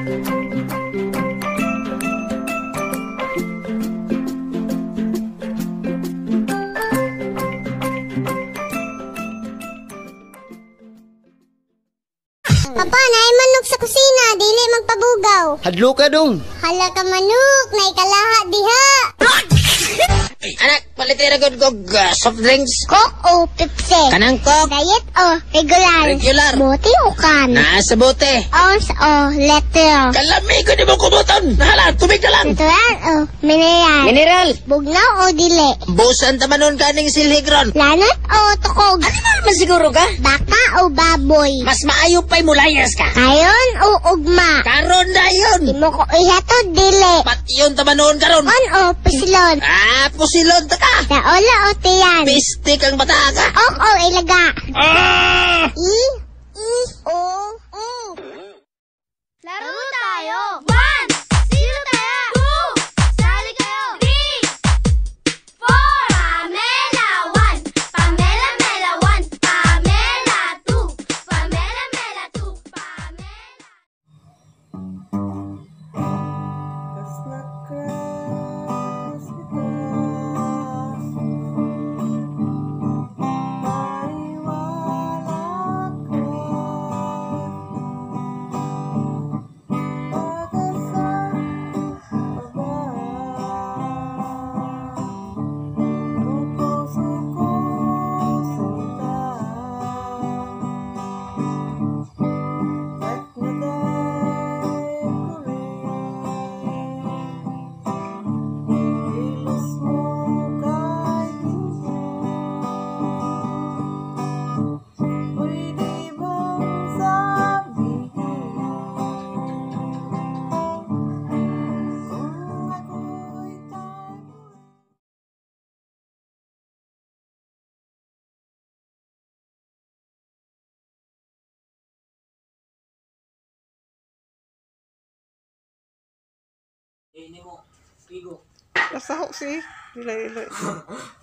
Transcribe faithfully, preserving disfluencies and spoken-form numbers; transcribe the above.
Papa, naay manok sa kusina, dili magpabugaw. Hadlo ka dong. Hala ka manok, naay kalaha diha. Ay, anak, palitira good kog uh, soft drinks. Coke o Pepsi? Kanang Coke. Diet o regular? Regular. Bote o kan? Nasa bote. Ounce o letter? Kalami ko di mo kumuton. Hala, tubig na lang. Natural o mineral? Mineral. Bugnaw o dili? Busan tamanon kaning silhigron. Lanot o tukog? Ano naman siguro ka? Baka o baboy? Mas maayo pa'y mulayas ka. Kayon o ugma? Karon na yun. Imo ko ihatod dili? Pat yun tamanon karon. On o pisilon? Ah, pusilon ta ka. Daola o tiyan? Pistik ang bataga. Ok o ilaga? Ah! I, I, o, u. Laro tayo! One! Sino tayo? Two! Sali kayo! Three! Four! Pamela! One! Pamela Mela! One! Pamela! Two! Pamela Mela! Two! Pamela! Nasa ho si. Dilay-ilay.